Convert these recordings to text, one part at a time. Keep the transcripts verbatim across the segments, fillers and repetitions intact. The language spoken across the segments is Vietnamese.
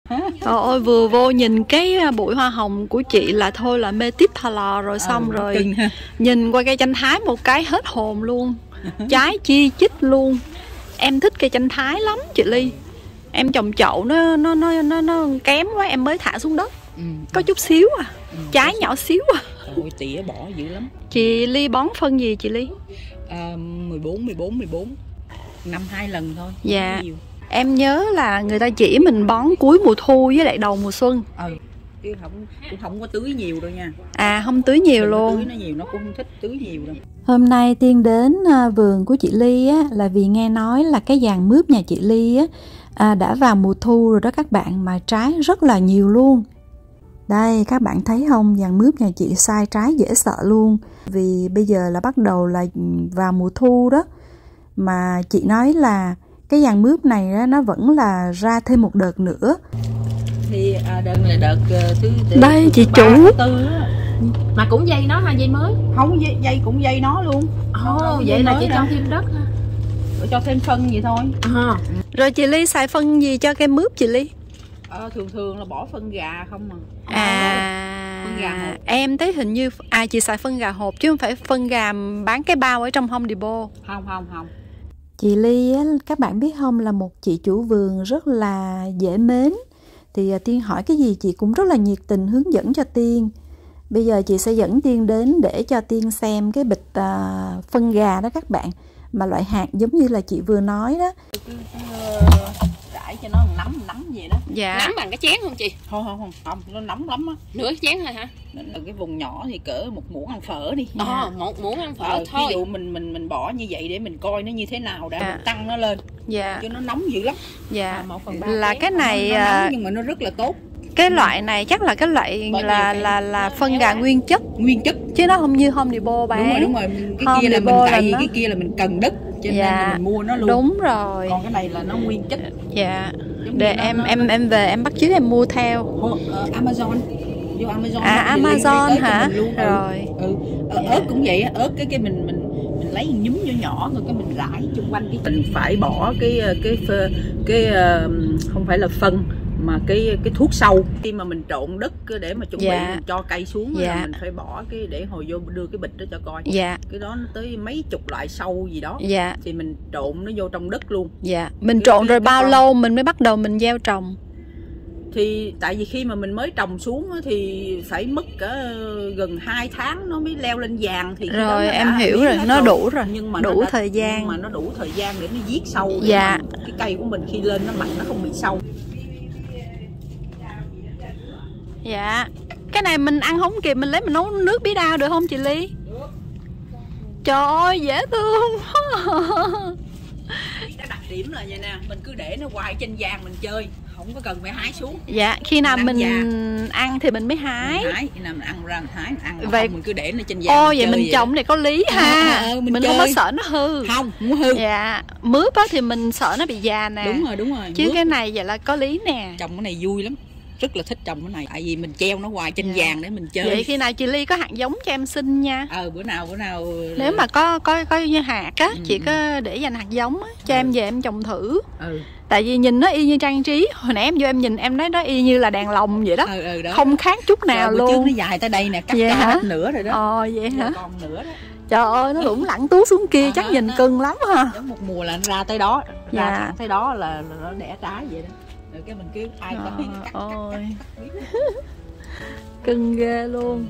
Trời ơi, vừa vô nhìn cái bụi hoa hồng của chị là thôi là mê tít thà lò rồi. Xong ừ, rồi nhìn qua cây chanh thái một cái hết hồn luôn. Trái chi chít luôn. Em thích cây chanh thái lắm chị Ly. Em trồng chậu nó nó nó nó, nó kém quá em mới thả xuống đất. Ừ, có chút xíu à. Ừ, trái nhỏ xíu à. Ôi tỉa bỏ dữ lắm. Chị Ly bón phân gì chị Ly? À, mười bốn, mười bốn, mười bốn. Năm hai lần thôi. Dạ. Em nhớ là người ta chỉ mình bón cuối mùa thu với lại đầu mùa xuân. Ừ. Chứ không cũng không có tưới nhiều đâu nha. À không tưới nhiều Đừng luôn. Tưới nó nhiều nó cũng không thích tưới nhiều đâu. Hôm nay Tiên đến vườn của chị Ly á, là vì nghe nói là cái giàn mướp nhà chị Ly á, à, đã vào mùa thu rồi đó các bạn, mà trái rất là nhiều luôn. Đây các bạn thấy không, giàn mướp nhà chị sai trái dễ sợ luôn. Vì bây giờ là bắt đầu là vào mùa thu đó. Mà chị nói là cái giàn mướp này đó, nó vẫn là ra thêm một đợt nữa. Thì à, đợt là đợt uh, thứ đây chị chủ tư mà cũng dây nó hay dây mới? Không, dây, dây cũng dây nó luôn. Ồ, vậy là chị cho thêm đất ha? Cho thêm phân gì thôi. À. Rồi chị Ly xài phân gì cho cây mướp chị Ly? Ờ, thường thường là bỏ phân gà không mà. À, phân gà hộp. Em thấy hình như à chị xài phân gà hộp chứ không phải phân gà bán cái bao ở trong Home Depot. Không không không. Chị Ly á, các bạn biết không, là một chị chủ vườn rất là dễ mến. Thì Tiên hỏi cái gì chị cũng rất là nhiệt tình hướng dẫn cho Tiên. Bây giờ chị sẽ dẫn Tiên đến để cho Tiên xem cái bịch uh, phân gà đó các bạn. Mà loại hạt giống như là chị vừa nói đó. Rải cho nó nấm nấm gì đó. Dạ. Nấm bằng cái chén không chị? Không không không, không nó nóng lắm á. Nửa chén thôi hả? Cái vùng nhỏ thì cỡ một muỗng ăn phở đi. Ờ, à, một muỗng ăn phở ờ, thôi. Ví dụ mình mình mình bỏ như vậy để mình coi nó như thế nào đã, à. Mình tăng nó lên. Dạ. Chứ nó nóng dữ lắm. Dạ. À, một phần ba là cái này nó, nó nóng, nhưng mà nó rất là tốt. Cái loại này chắc là cái loại Bởi là cái... là là phân gà nguyên chất, nguyên chất chứ nó không như Home Depot bán. Đúng rồi, đúng rồi. Cái Home kia là Depot mình tại vì nó... cái kia là mình cần đất cho nên dạ. là mình mua nó luôn. Đúng rồi. Còn cái này là nó nguyên chất. Dạ. Để nó, em nó, em nó... em về em bắt chước em mua theo. Uh, Amazon. Vô Amazon. À Amazon hả? Rồi. Ừ. Ờ, dạ. Ớt cũng vậy á, ớt cái cái mình mình mình lấy nhúm nhỏ nhỏ rồi cái mình rải xung quanh cái mình phải bỏ cái cái cái, cái uh, không phải là phân mà cái cái thuốc sâu. Khi mà mình trộn đất để mà chuẩn dạ. bị mình cho cây xuống dạ. là mình phải bỏ cái để hồi vô đưa cái bịch đó cho coi. Dạ. Cái đó nó tới mấy chục loại sâu gì đó. Dạ. Thì mình trộn nó vô trong đất luôn. Dạ. Mình cái, trộn cái, rồi cái bao con... lâu mình mới bắt đầu mình gieo trồng? Thì tại vì khi mà mình mới trồng xuống thì phải mất cả gần hai tháng nó mới leo lên vàng thì rồi em hiểu rồi, nó rồi. đủ rồi, nhưng mà đủ đã, thời gian, nhưng mà nó đủ thời gian để nó giết sâu để dạ. cái cây của mình khi lên nó mạnh nó không bị sâu. Dạ. Cái này mình ăn không kịp mình lấy mình nấu nước bí đao được không chị Ly? Được. Trời ơi dễ thương. Cái đặc điểm là vậy nè, mình cứ để nó hoài trên vàng mình chơi, không có cần phải hái xuống. Dạ, khi nào mình, mình ăn thì mình mới hái. Mình hái, khi nào mình ăn ra mình hái, mình ăn vậy không, mình cứ để nó trên vàng. Ô vậy mình trồng này có lý ha. À, à, mình mình không có sợ nó hư. Không, không hư. Dạ, mướp á thì mình sợ nó bị già nè. Đúng rồi, đúng rồi. Chứ mướp. Cái này vậy là có lý nè. Trồng cái này vui lắm. Rất là thích trồng cái này tại vì mình treo nó hoài trên dạ. vàng để mình chơi. Vậy khi nào chị Ly có hạt giống cho em xin nha. Ờ bữa nào bữa nào nếu mà có có có như hạt á, ừ. chị có để dành hạt giống á cho ừ. em về em trồng thử. Ừ. Tại vì nhìn nó y như trang trí. Hồi nãy em vô em nhìn em nói nó y như là đèn lồng vậy đó. Ừ, ừ, đó. Không khác chút nào rồi, luôn. Trước nó dài tới đây nè, cắt ra hết nửa rồi đó. Ờ vậy hả? Còn nửa đó. Trời ơi nó lủng lẳng tú xuống kia à, chắc nhìn nó, cưng lắm ha. Giống một mùa là nó ra tới đó, ra dạ. tới đó là, là nó đẻ trái vậy đó. Rồi cái mình cứ ai có cái cắt, ôi. Cắt, cắt, cắt. Cưng ghê luôn.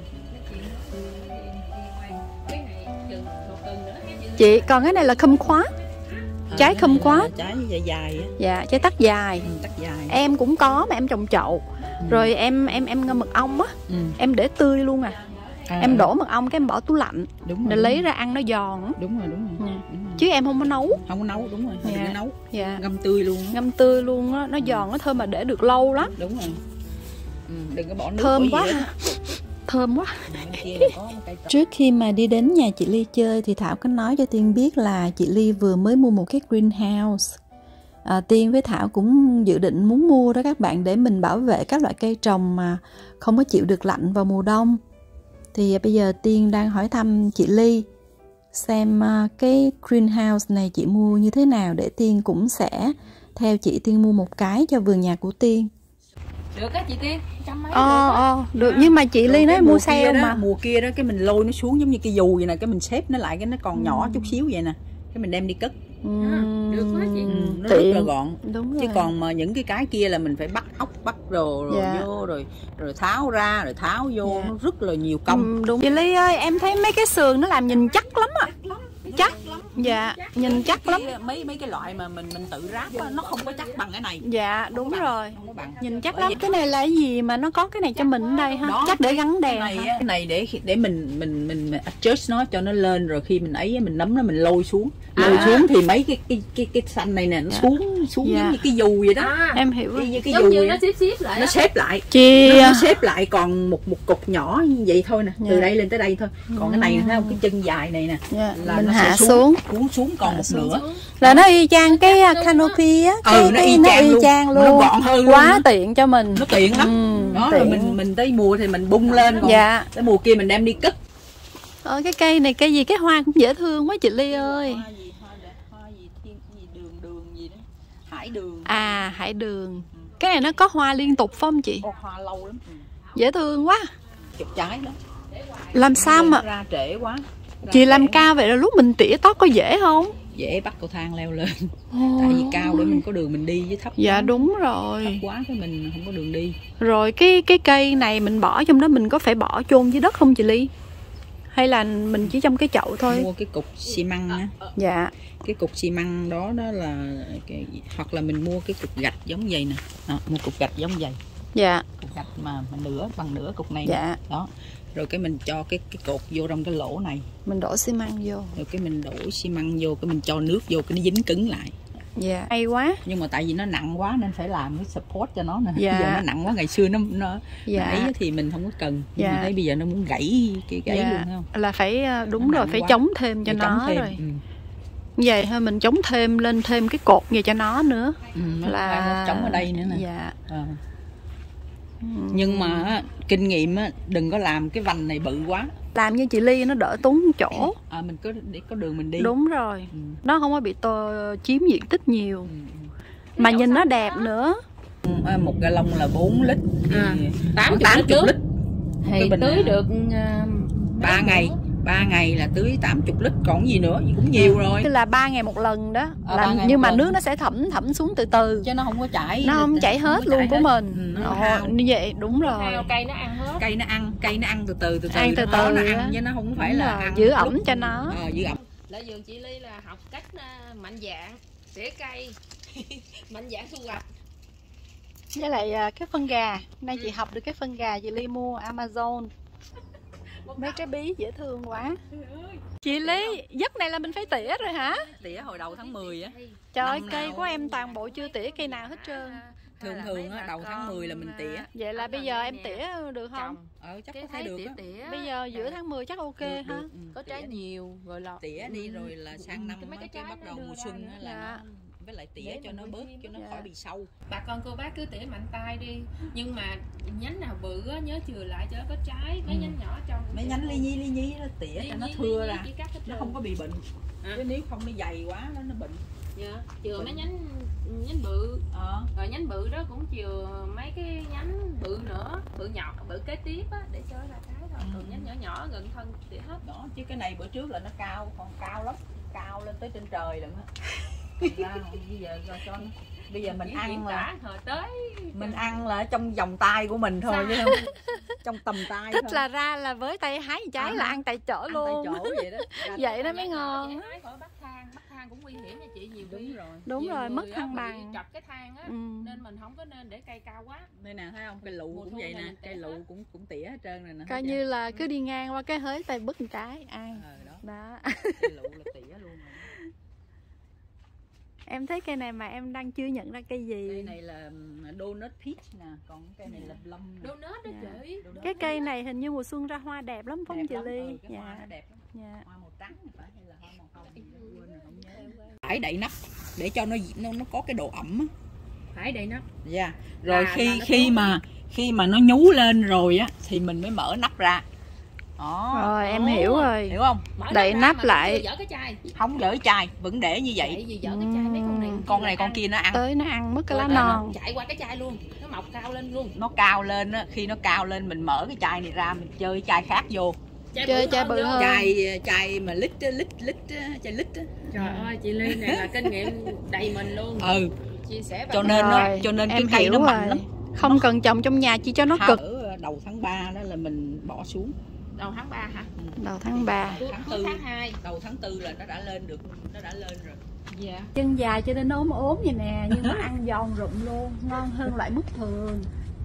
Chị còn cái này là khâm khóa. Trái khâm khóa. Trái dài dài á. Dạ, trái tắc dài. Ừ, tắc dài. Em cũng có mà em trồng chậu. Ừ. Rồi em em em ngâm mật ong á. Ừ. Em để tươi luôn à. À, em đổ mật ong cái em bỏ tủ lạnh. Đúng rồi. Để lấy ra ăn nó giòn á. Đúng rồi, đúng rồi. Dạ. Đúng rồi. Chứ em không có nấu. Không có nấu, đúng rồi. Không dạ. có nấu. Dạ. Ngâm tươi luôn. Ngâm tươi luôn á, nó giòn nó thơm mà để được lâu lắm. Đúng rồi. Ừ, đừng có bỏ nước. Thơm quá. Thơm quá. Trước khi mà đi đến nhà chị Ly chơi thì Thảo có nói cho Tiên biết là chị Ly vừa mới mua một cái greenhouse. À, Tiên với Thảo cũng dự định muốn mua đó các bạn, để mình bảo vệ các loại cây trồng mà không có chịu được lạnh vào mùa đông. Thì bây giờ Tiên đang hỏi thăm chị Ly xem cái greenhouse này chị mua như thế nào, để Tiên cũng sẽ theo chị Tiên mua một cái cho vườn nhà của Tiên. Được á chị Tiên, trăm mấy. Ờ ờ được, nhưng mà chị Ly nói mua sale đó, mà. mùa kia đó cái mình lôi nó xuống giống như cái dù vậy nè, cái mình xếp nó lại cái nó còn ừ. nhỏ chút xíu vậy nè, cái mình đem đi cất. Ừ. Được quá chị. Ừ, nó rất là gọn. Đúng rồi. Chứ còn mà những cái cái kia là mình phải bắt ốc bắt đồ rồi dạ. vô rồi rồi tháo ra rồi tháo vô, dạ. nó rất là nhiều công. Ừ, đúng. Chị Ly ơi, em thấy mấy cái sườn nó làm nhìn chắc lắm ạ. À. Chắc lắm. Dạ, chắc. Nhìn chắc cái, lắm. Mấy mấy cái loại mà mình mình tự ráp á, nó không có chắc bằng cái này. Dạ, đúng bằng, rồi. Không có bằng. Nhìn chắc lắm. Cái này là cái gì mà nó có cái này cho mình ở đây ha? Đó, chắc để gắn đèn. Cái này, á, cái này để để mình mình mình adjust nó cho nó lên, rồi khi mình ấy mình nắm nó mình lôi xuống. Lôi à. xuống thì mấy cái cái cái cái xanh này nè nó dạ. xuống xuống dạ. giống như cái dù vậy đó. À, em hiểu. Như cái giống dù như vậy. Nó xếp xếp lại. Nó xếp lại. Chị nó, nó xếp lại còn một một cục nhỏ như vậy thôi nè, dạ. từ đây lên tới đây thôi. Còn ừ. cái này thấy không, cái chân dài này nè dạ. là mình nó hạ xuống, xuống, cuốn xuống còn hạ một xuống. Nửa. Là nó y chang cái canopy á, cái, ừ, nó y nó chang y luôn, chang luôn. Nó gọn hơn quá luôn. Tiện cho mình. Nó tiện lắm. Ừ, đó tiện. Rồi mình mình tới mùa thì mình bung lên, còn dạ. tới mùa kia mình đem đi cất. Ờ, cái cây này cây gì, cái hoa cũng dễ thương quá chị Ly ơi. Hoa gì, hoa, hoa gì, thiên, gì đường đường gì đó. Hải đường. À, hải đường. Ừ. Cái này nó có hoa liên tục phải không chị? Ô, hoa lâu lắm. Ừ. Dễ thương quá. Chụp trái đó. Làm sao mà ra trễ quá. Ra chị trễ làm quá. cao vậy là lúc mình tỉa tóc có dễ không? Dễ, bắt cầu thang leo lên. Oh. Tại vì cao để mình có đường mình đi, với thấp dạ quá. Đúng rồi. Thấp quá thì mình không có đường đi. Rồi cái cái cây này mình bỏ trong đó, mình có phải bỏ chôn dưới đất không chị Ly? Hay là mình chỉ trong cái chậu thôi? Mua cái cục xi măng á. Dạ. Cái cục xi măng đó đó là cái, hoặc là mình mua cái cục gạch giống vậy nè. Đó, mua cục gạch giống vậy. Dạ. Cục gạch mà, mà nửa bằng nửa cục này. Dạ. Đó. Rồi cái mình cho cái cái cột vô trong cái lỗ này. Mình đổ xi măng vô. Rồi cái mình đổ xi măng vô, cái mình cho nước vô, cái nó dính cứng lại. Dạ. Hay quá. Nhưng mà tại vì nó nặng quá nên phải làm cái support cho nó nè. Dạ. Bây giờ nó nặng quá, ngày xưa nó nó dạ. ấy thì mình không có cần. Dạ. Mình thấy bây giờ nó muốn gãy cái gãy dạ. luôn không? Là phải đúng nó rồi, phải quá. Chống thêm cho phải nó thêm. Rồi. Ừ. Vậy thôi mình chống thêm lên thêm cái cột về cho nó nữa. Ừ, nó là chống ở đây nữa nè. Dạ. À. Nhưng mà kinh nghiệm á, đừng có làm cái vành này bự quá. Làm như chị Ly nó đỡ tốn chỗ. À, mình có để có đường mình đi. Đúng rồi. Ừ. Nó không có bị to chiếm diện tích nhiều. Ừ. Cái mà nhìn nó đẹp đó. Nữa. À, một ga lông là bốn lít. À, tám mươi lít. Thì tưới được ba ngày. ba ngày là tưới tám mươi lít, còn gì nữa, gì cũng nhiều rồi. Tức là ba ngày một lần đó. À, là, nhưng mà lần. Nước nó sẽ thẩm thẩm xuống từ từ. Chứ nó không có chảy. Nó không chảy hết không luôn chảy của hết. Mình. Ừ, Ồ, như vậy đúng rồi. Cây nó ăn hết. Cây nó ăn, cây nó ăn từ từ từ từ. Ăn từ từ nó, nó ăn chứ nó không phải là ăn giữ ẩm cho nó. Ờ, giữ ẩm. Lại vườn chị Ly là học cách mạnh dạn tỉa cây, mạnh dạn thu hoạch. Với lại cái phân gà, nay chị học được cái phân gà chị Ly mua Amazon. Mấy trái bí dễ thương quá. Chị Ly, giấc này là mình phải tỉa rồi hả? Tỉa hồi đầu tháng mười á. Trời ơi, cây của em toàn bộ chưa tỉa cây nào hết trơn. Thường thường á, đầu tháng mười là mình tỉa. Vậy là bây giờ em tỉa được không? Ờ, chắc có thể được á. Bây giờ giữa tháng mười chắc ok được, ha? Được, ừ. Có trái nhiều rồi lọt. Tỉa đi rồi là sang năm á, cái bắt đầu mùa xuân á là nó với lại tỉa cho nó bớt, cho nó khỏi bị sâu. Bà con cô bác cứ tỉa mạnh tay đi, nhưng mà nhánh nào bự á nhớ chừa lại cho nó có trái, mấy ừ. nhánh nhỏ trong mấy nhánh ly nhi ly nhi nó tỉa cho nó thưa ra, nó không có bị bệnh. À. Chứ nếu không nó dày quá nó nó bệnh. Dạ, chừa mấy nhánh nhánh bự. Ờ. Rồi nhánh bự đó cũng chừa mấy cái nhánh bự nữa, bự nhỏ, bự kế tiếp á để cho ra trái thôi. Ừ. Còn nhánh nhỏ nhỏ gần thân tỉa hết. Đó, chứ cái này bữa trước là nó cao, còn cao lắm, cao lên tới trên trời lận á. Ra bây giờ cho nó, bây giờ mình ăn là tới mình ăn là trong vòng tay của mình thôi chứ không trong tầm tay. Thích thôi. Là ra là với tay hái trái à, là ăn tại chỗ ăn luôn. Tại chỗ vậy đó. Vậy đó mới ngon. Hái khỏi bắt thang, bắt thang cũng nguy hiểm nha chị, nhiều đúng rồi. Đúng nhiều rồi, mất thăng bằng. Chọc cái thang á, ừ. Nên mình không có nên để cây cao quá. Đây nè thấy không, cây lụ cũng vậy nè, cây lụ cũng cũng tỉa hết trơn này nè. Coi như là cứ đi ngang qua cái hới tay bứt một cái ăn. Ờ, đó. Đó. Cây lụ là tỉa luôn rồi. Em thấy cây này mà em đang chưa nhận ra cây gì. Cây này là donut peach nè, còn cây này là plum. Donut đó chị. Cái cây này hình như mùa xuân ra hoa đẹp lắm phải không chị Ly? Ừ, cái dạ. Hoa nó đẹp lắm. Dạ. Hoa màu trắng phải hay là hoa màu hồng gì đó, quên rồi không nhớ. Phải đậy nắp để cho nó nó nó có cái độ ẩm á. Phải đậy nắp. Dạ. Yeah. Rồi là, khi là khi mà khi mà nó nhú lên rồi á thì mình mới mở nắp ra. Đó. Rồi em hiểu rồi. Hiểu không? Mở đậy nắp lại. Dở cái chai. Không dở chai, vẫn để như vậy. Vậy dở cái chai mấy con này. Con này con kia nó ăn. Tới nó ăn mất cái lá non. Chạy qua cái chai luôn. nó mọc cao lên luôn. Nó cao lên á, khi nó cao lên mình mở cái chai này ra mình chơi cái chai khác vô. Chai Chơi bự chai hơn bự vô. hơn. Chai chai mà lít lít lít chai lít á. Trời ơi, chị Ly này là kinh nghiệm đầy mình luôn. Ừ. Chia sẻ Cho nên nó cho nên cái cây nó mạnh lắm. Không nó... cần trồng trong nhà chỉ cho nó cực. Ở đầu tháng ba đó là mình bỏ xuống. Đầu tháng ba hả? Ừ. Đầu tháng ba. Tháng tư, tháng hai, đầu tháng tư là nó đã lên được, nó đã lên rồi. Dạ. Chân dài cho nên nó ốm ốm vậy nè, nhưng mà ăn giòn rụm luôn, ngon hơn loại mứt thường.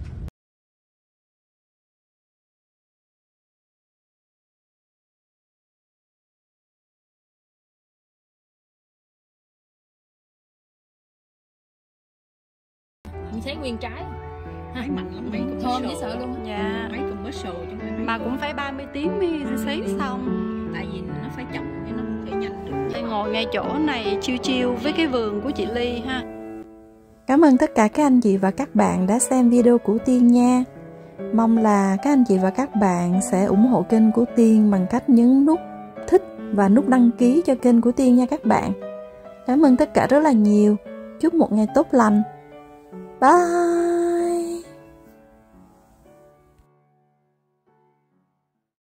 Mình thấy nguyên trái. Mấy mạnh lắm, mấy thơm dễ sợ luôn. Dạ. Mấy commercial chứ mấy Mà cũng phải ba mươi tiếng mới sấy xong. Tại vì nó phải chậm chứ nó không thể nhanh được. Đây ngồi ngay chỗ này chiêu chiêu với cái vườn của chị Ly ha. Cảm ơn tất cả các anh chị và các bạn đã xem video của Tiên nha. Mong là các anh chị và các bạn sẽ ủng hộ kênh của Tiên bằng cách nhấn nút thích và nút đăng ký cho kênh của Tiên nha các bạn. Cảm ơn tất cả rất là nhiều. Chúc một ngày tốt lành. Bye.